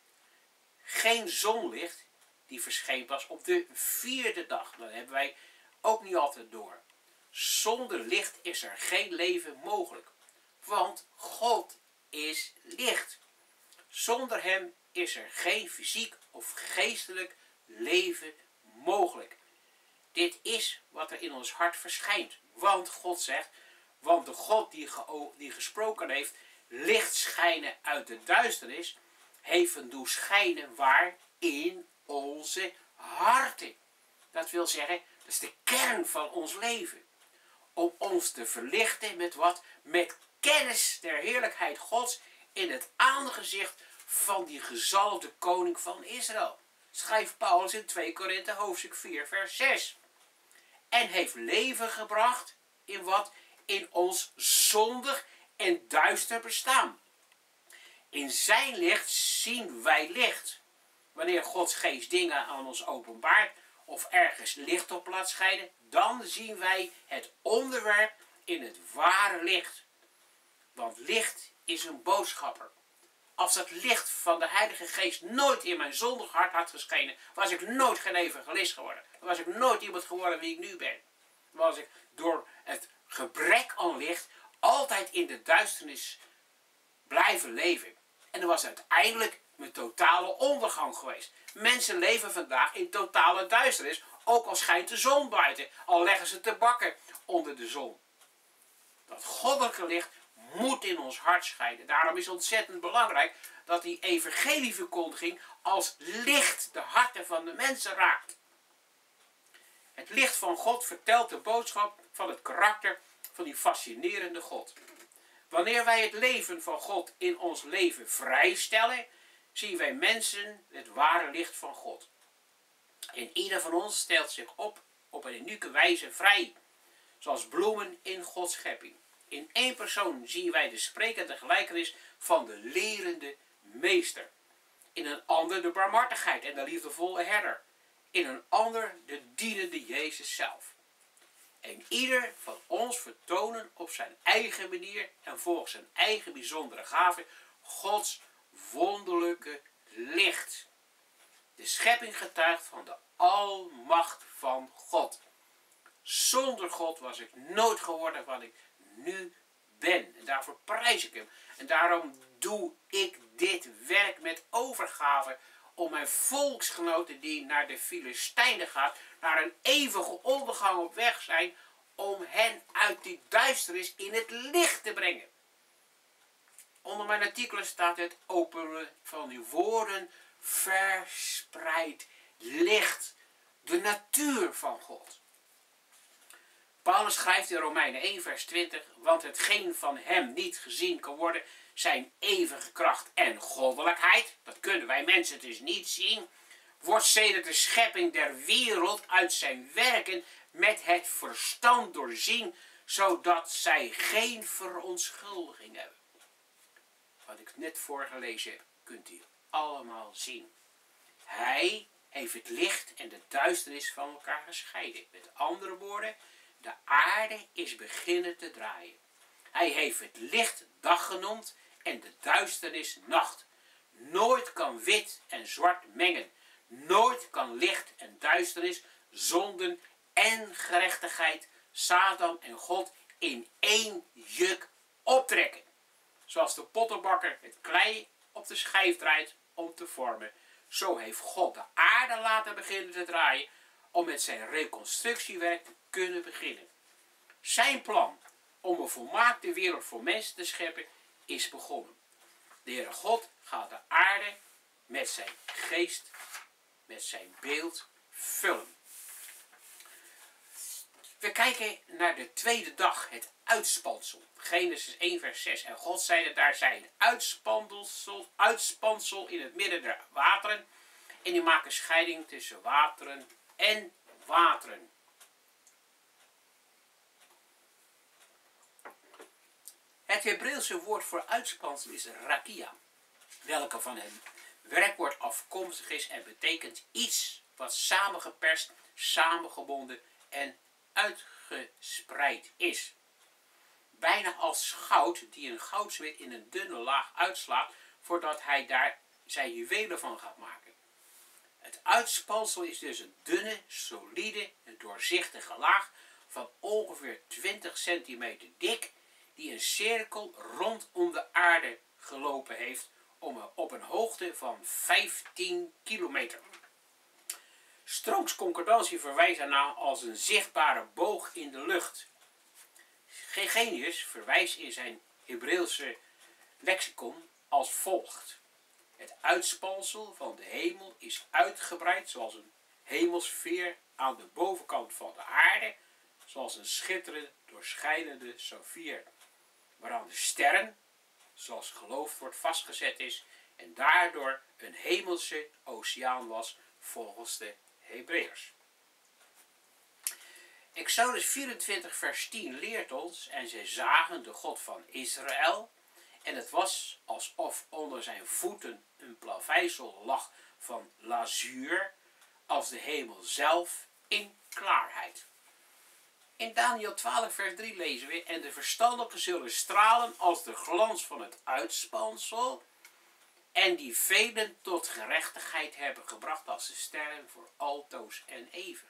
Geen zonlicht die verscheen pas op de 4e dag. Dat hebben wij ook niet altijd door. Zonder licht is er geen leven mogelijk. Want God is licht. Zonder hem is er geen fysiek of geestelijk leven mogelijk. Dit is wat er in ons hart verschijnt. Want God zegt, want de God die gesproken heeft, licht schijnen uit de duisternis, heeft een doel schijnen waar in onze harten. Dat wil zeggen, dat is de kern van ons leven. Om ons te verlichten met wat? Met kennis der heerlijkheid Gods in het aangezicht van die gezalfde koning van Israël. Schrijft Paulus in 2 Korinthe hoofdstuk 4 vers 6. En heeft leven gebracht in wat? In ons zondig en duister bestaan. In zijn licht zien wij licht. Wanneer Gods geest dingen aan ons openbaart of ergens licht op laat schijnen, dan zien wij het onderwerp in het ware licht. Want licht is een boodschapper. Als dat licht van de Heilige Geest nooit in mijn zondig hart had geschenen, was ik nooit geen evangelist geworden. Dan was ik nooit iemand geworden wie ik nu ben. Dan was ik door het gebrek aan licht altijd in de duisternis blijven leven. En dan was uiteindelijk mijn totale ondergang geweest. Mensen leven vandaag in totale duisternis, ook al schijnt de zon buiten, al leggen ze te bakken onder de zon. Dat goddelijke licht moet in ons hart schijnen. Daarom is het ontzettend belangrijk dat die evangelieverkondiging als licht de harten van de mensen raakt. Het licht van God vertelt de boodschap van het karakter van die fascinerende God. Wanneer wij het leven van God in ons leven vrijstellen, zien wij mensen het ware licht van God. En ieder van ons stelt zich op een unieke wijze vrij, zoals bloemen in Gods schepping. In één persoon zien wij de sprekende gelijkenis van de lerende meester. In een ander de barmhartigheid en de liefdevolle herder. In een ander de dienende Jezus zelf. En ieder van ons vertonen op zijn eigen manier en volgens zijn eigen bijzondere gave Gods wonderlijke licht. De schepping getuigt van de almacht van God. Zonder God was ik nooit geworden wat ik nu ben. En daarvoor prijs ik hem. En daarom doe ik dit werk met overgave om mijn volksgenoten die naar de Filistijnen gaan, naar een eeuwige ondergang op weg zijn, om hen uit die duisternis in het licht te brengen. Onder mijn artikelen staat het openen van uw woorden verspreidt licht, de natuur van God. Paulus schrijft in Romeinen 1 vers 20, want hetgeen van hem niet gezien kan worden, zijn eeuwige kracht en goddelijkheid, dat kunnen wij mensen dus niet zien, wordt sedert de schepping der wereld uit zijn werken met het verstand doorzien, zodat zij geen verontschuldiging hebben. Wat ik net voorgelezen heb, kunt u allemaal zien. Hij heeft het licht en de duisternis van elkaar gescheiden. Met andere woorden, de aarde is beginnen te draaien. Hij heeft het licht dag genoemd en de duisternis nacht. Nooit kan wit en zwart mengen. Nooit kan licht en duisternis, zonden en gerechtigheid, Satan en God in één juk optrekken. Zoals de pottenbakker het klei op de schijf draait om te vormen, zo heeft God de aarde laten beginnen te draaien om met zijn reconstructiewerk te kunnen beginnen. Zijn plan om een volmaakte wereld voor mensen te scheppen is begonnen. De Heere God gaat de aarde met zijn geest, met zijn beeld vullen. We kijken naar de tweede dag, het uitspansel. Genesis 1 vers 6. En God zeide, daar zij een uitspansel in het midden der wateren. En die maken scheiding tussen wateren en wateren. Het Hebreeuwse woord voor uitspansel is rakia, welke van een werkwoord afkomstig is en betekent iets wat samengeperst, samengebonden en uitgespreid is. Bijna als goud die een goudsmid in een dunne laag uitslaat voordat hij daar zijn juwelen van gaat maken. Het uitspansel is dus een dunne, solide en doorzichtige laag van ongeveer 20 centimeter dik die een cirkel rondom de aarde gelopen heeft op een hoogte van 15 kilometer. Strongs concordantie verwijst ernaar als een zichtbare boog in de lucht. Gegenius verwijst in zijn Hebreeuwse lexicon als volgt. Het uitspansel van de hemel is uitgebreid zoals een hemelsfeer aan de bovenkant van de aarde, zoals een schitterend doorschijnende saffier, waaraan de sterren, zoals geloofd wordt, vastgezet is en daardoor een hemelse oceaan was volgens de Hebreërs. Exodus 24 vers 10 leert ons, en zij zagen de God van Israël, en het was alsof onder zijn voeten een plaveisel lag van lazuur, als de hemel zelf in klaarheid. In Daniel 12 vers 3 lezen we, en de verstandigen zullen stralen als de glans van het uitspansel, en die velen tot gerechtigheid hebben gebracht als de sterren voor altoos en eeuwig.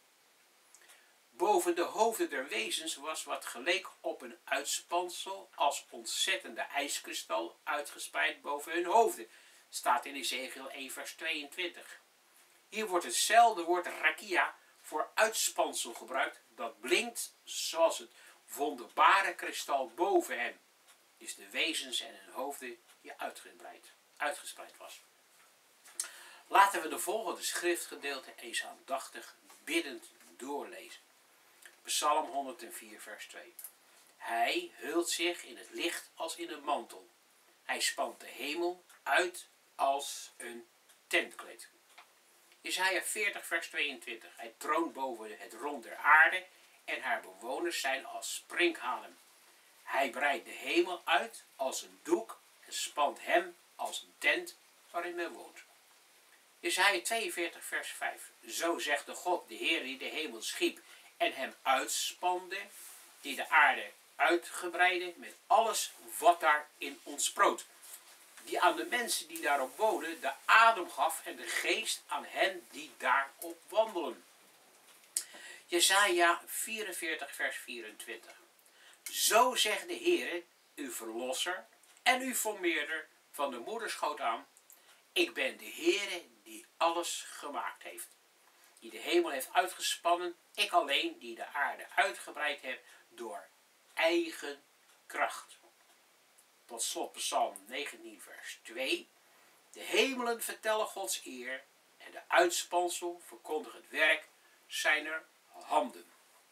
Boven de hoofden der wezens was wat geleek op een uitspansel als ontzettende ijskristal uitgespreid boven hun hoofden. Staat in Ezekiel 1 vers 22. Hier wordt hetzelfde woord rakia voor uitspansel gebruikt, dat blinkt zoals het wonderbare kristal boven hem. Dus de wezens en hun hoofden hier uitgespreid was. Laten we de volgende schriftgedeelte eens aandachtig biddend doorlezen. Psalm 104 vers 2. Hij hult zich in het licht als in een mantel. Hij spant de hemel uit als een tentkleed. Jesaja 40 vers 22. Hij troont boven het rond der aarde en haar bewoners zijn als sprinkhanen. Hij breidt de hemel uit als een doek en spant hem als een tent waarin men woont. Jesaja 42 vers 5. Zo zegt de God, de Heer die de hemel schiep en hem uitspande, die de aarde uitgebreide met alles wat daarin ontsproot. Die aan de mensen die daarop wonen de adem gaf en de geest aan hen die daarop wandelen. Jesaja 44 vers 24. Zo zegt de Heere, uw verlosser en uw formeerder van de moederschoot aan. Ik ben de Heere die alles gemaakt heeft. Die de hemel heeft uitgespannen. Ik alleen die de aarde uitgebreid heb door eigen kracht. Tot slot Psalm 19 vers 2. De hemelen vertellen Gods eer en de uitspansel verkondigt het werk zijner handen.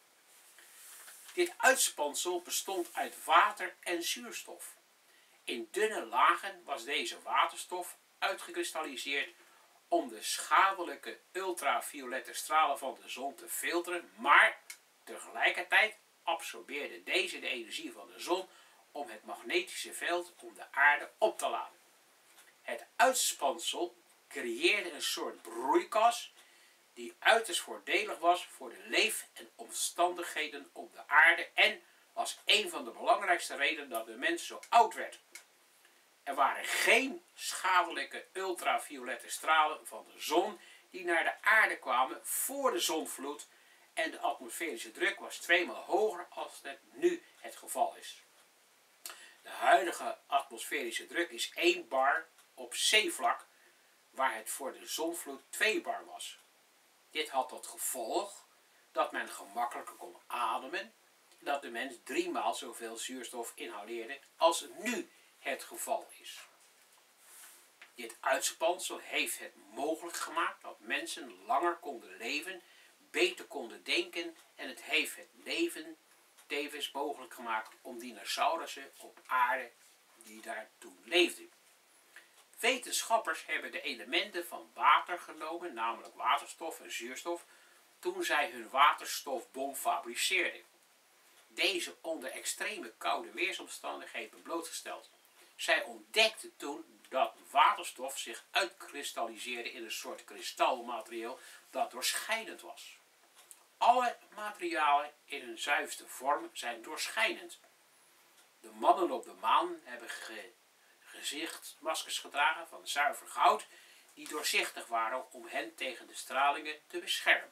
Dit uitspansel bestond uit water en zuurstof. In dunne lagen was deze waterstof uitgekristalliseerd om de schadelijke ultraviolette stralen van de zon te filteren, maar tegelijkertijd absorbeerde deze de energie van de zon om het magnetische veld om de aarde op te laden. Het uitspansel creëerde een soort broeikas die uiterst voordelig was voor de leef- en omstandigheden op de aarde en was een van de belangrijkste redenen dat de mens zo oud werd. Er waren geen schadelijke ultraviolette stralen van de zon die naar de aarde kwamen voor de zonvloed en de atmosferische druk was 2 maal hoger als het nu het geval is. De huidige atmosferische druk is 1 bar op zeevlak, waar het voor de zonvloed 2 bar was. Dit had tot gevolg dat men gemakkelijker kon ademen en dat de mens 3 maal zoveel zuurstof inhaleerde als nu het geval is. Dit uitspansel heeft het mogelijk gemaakt dat mensen langer konden leven, beter konden denken en het heeft het leven tevens mogelijk gemaakt om dinosaurussen op aarde die daar toen leefden. Wetenschappers hebben de elementen van water genomen, namelijk waterstof en zuurstof, toen zij hun waterstofbom fabriceerden. Deze onder extreme koude weersomstandigheden blootgesteld. Zij ontdekten toen dat waterstof zich uitkristalliseerde in een soort kristalmateriaal dat doorschijnend was. Alle materialen in hun zuiverste vorm zijn doorschijnend. De mannen op de maan hebben gezichtsmaskers gedragen van zuiver goud die doorzichtig waren om hen tegen de stralingen te beschermen.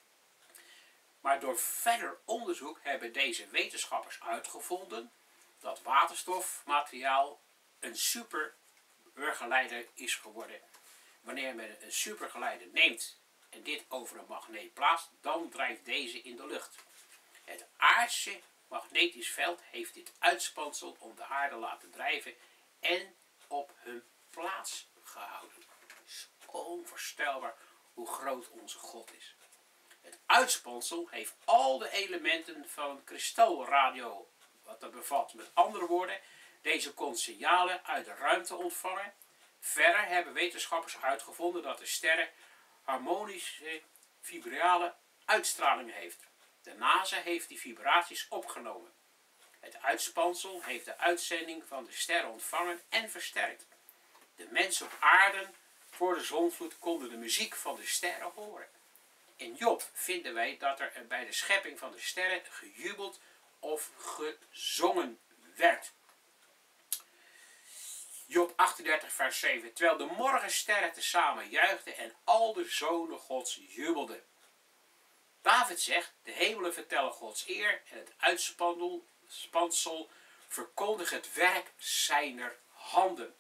Maar door verder onderzoek hebben deze wetenschappers uitgevonden dat waterstofmateriaal een supergeleider is geworden. Wanneer men een supergeleider neemt en dit over een magneet plaatst, dan drijft deze in de lucht. Het aardse magnetisch veld heeft dit uitspansel om de aarde laten drijven en op hun plaats gehouden. Het is onvoorstelbaar hoe groot onze God is. Het uitspansel heeft al de elementen van kristalradio wat dat bevat. Met andere woorden, deze kon signalen uit de ruimte ontvangen. Verder hebben wetenschappers uitgevonden dat de sterren harmonische vibrale uitstraling heeft. De NASA heeft die vibraties opgenomen. Het uitspansel heeft de uitzending van de sterren ontvangen en versterkt. De mensen op aarde voor de zonvloed konden de muziek van de sterren horen. In Job vinden wij dat er bij de schepping van de sterren gejubeld of gezongen werd. Job 38 vers 7. Terwijl de morgensterren tezamen juichten en al de zonen Gods jubelden. David zegt, de hemelen vertellen Gods eer en het uitspansel verkondigt het werk zijner handen.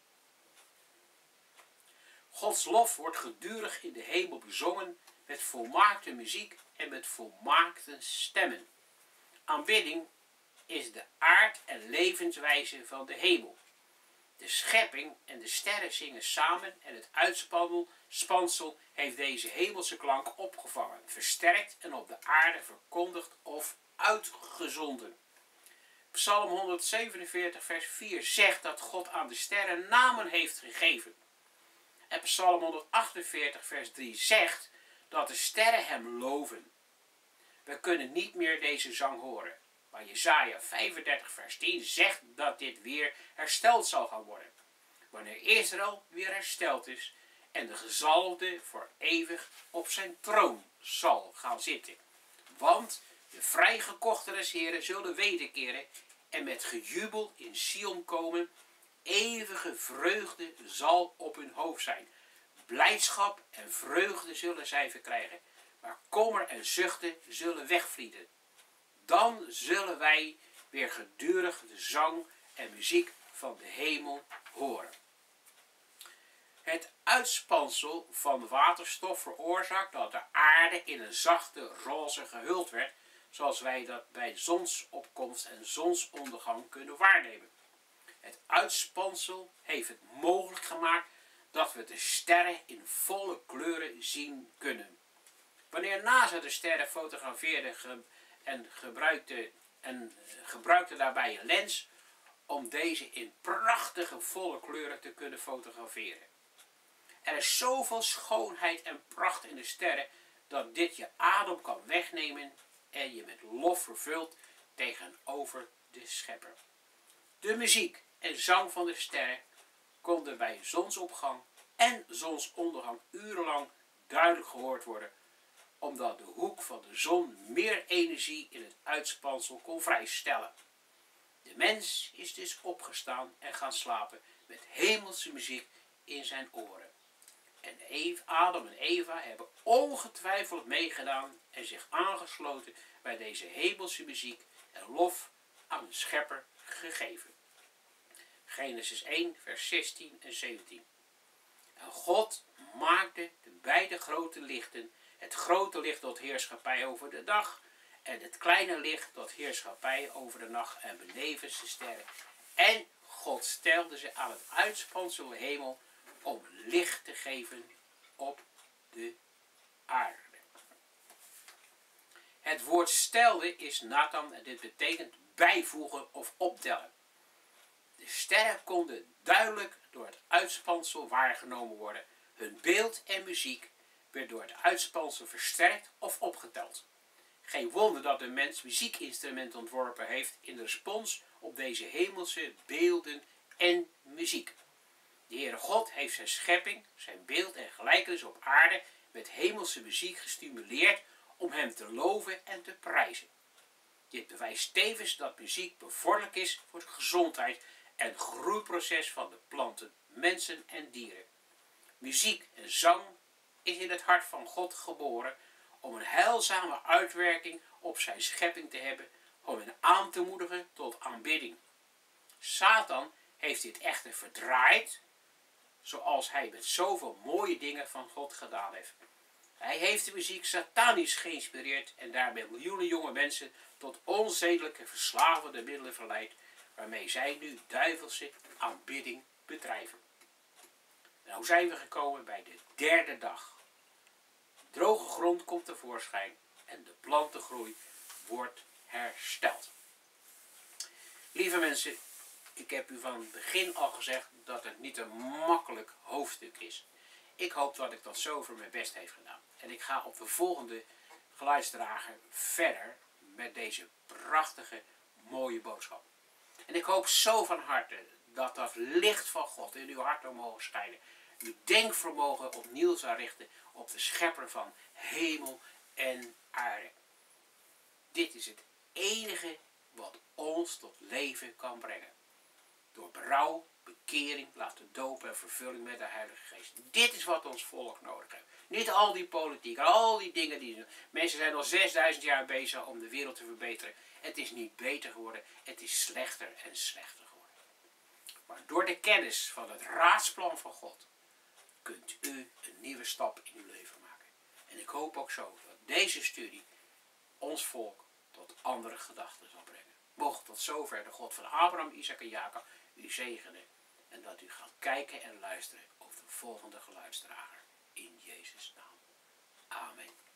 Gods lof wordt gedurig in de hemel bezongen met volmaakte muziek en met volmaakte stemmen. Aanbidding is de aard en levenswijze van de hemel. De schepping en de sterren zingen samen en het uitspansel heeft deze hemelse klank opgevangen, versterkt en op de aarde verkondigd of uitgezonden. Psalm 147 vers 4 zegt dat God aan de sterren namen heeft gegeven. En Psalm 148 vers 3 zegt dat de sterren hem loven. We kunnen niet meer deze zang horen. Maar Jesaja 35 vers 10 zegt dat dit weer hersteld zal gaan worden. Wanneer Israël weer hersteld is en de gezalfde voor eeuwig op zijn troon zal gaan zitten. Want de vrijgekochten des Heren zullen wederkeren en met gejubel in Sion komen. Eeuwige vreugde zal op hun hoofd zijn. Blijdschap en vreugde zullen zij verkrijgen. Maar kommer en zuchten zullen wegvlieden. Dan zullen wij weer gedurig de zang en muziek van de hemel horen. Het uitspansel van waterstof veroorzaakt dat de aarde in een zachte roze gehuld werd, zoals wij dat bij zonsopkomst en zonsondergang kunnen waarnemen. Het uitspansel heeft het mogelijk gemaakt dat we de sterren in volle kleuren zien kunnen. Wanneer NASA de sterren fotografeerde en gebruikte daarbij een lens om deze in prachtige volle kleuren te kunnen fotograferen. Er is zoveel schoonheid en pracht in de sterren dat dit je adem kan wegnemen en je met lof vervult tegenover de Schepper. De muziek en zang van de sterren konden bij zonsopgang en zonsondergang urenlang duidelijk gehoord worden, omdat de hoek van de zon meer energie in het uitspansel kon vrijstellen. De mens is dus opgestaan en gaan slapen met hemelse muziek in zijn oren. En Adam en Eva hebben ongetwijfeld meegedaan en zich aangesloten bij deze hemelse muziek en lof aan de Schepper gegeven. Genesis 1 vers 16 en 17. En God maakte de beide grote lichten, het grote licht tot heerschappij over de dag en het kleine licht tot heerschappij over de nacht en benevens de sterren. En God stelde ze aan het uitspansel hemel om licht te geven op de aarde. Het woord stelde is Nathan en dit betekent bijvoegen of optellen. De sterren konden duidelijk door het uitspansel waargenomen worden. Hun beeld en muziek werd door het uitspansel versterkt of opgeteld. Geen wonder dat de mens muziekinstrumenten ontworpen heeft in respons op deze hemelse beelden en muziek. De Heere God heeft zijn schepping, zijn beeld en gelijkenis op aarde met hemelse muziek gestimuleerd om hem te loven en te prijzen. Dit bewijst tevens dat muziek bevorderlijk is voor de gezondheid en het groeiproces van de planten, mensen en dieren. Muziek en zang is in het hart van God geboren om een heilzame uitwerking op zijn schepping te hebben, om hen aan te moedigen tot aanbidding. Satan heeft dit echter verdraaid, zoals hij met zoveel mooie dingen van God gedaan heeft. Hij heeft de muziek satanisch geïnspireerd en daarmee miljoenen jonge mensen tot onzedelijke verslavende middelen verleid, waarmee zij nu duivelse aanbidding bedrijven. Nou zijn we gekomen bij de derde dag. Droge grond komt tevoorschijn en de plantengroei wordt hersteld. Lieve mensen, ik heb u van het begin al gezegd dat het niet een makkelijk hoofdstuk is. Ik hoop dat ik dat zover mijn best heb gedaan. En ik ga op de volgende geluidsdrager verder met deze prachtige, mooie boodschap. En ik hoop zo van harte dat dat licht van God in uw hart mogen schijnen. Uw denkvermogen opnieuw zal richten op de schepper van hemel en aarde. Dit is het enige wat ons tot leven kan brengen. Door berouw, bekering, laten dopen en vervulling met de Heilige Geest. Dit is wat ons volk nodig heeft. Niet al die politiek, al die dingen die... Mensen zijn al 6000 jaar bezig om de wereld te verbeteren. Het is niet beter geworden, het is slechter en slechter geworden. Maar door de kennis van het raadsplan van God kunt u een nieuwe stap in uw leven maken. En ik hoop ook zo dat deze studie ons volk tot andere gedachten zal brengen. Mocht tot zover de God van Abraham, Isaac en Jacob u zegenen. En dat u gaat kijken en luisteren op de volgende geluidsdrager. In Jezus' naam. Amen.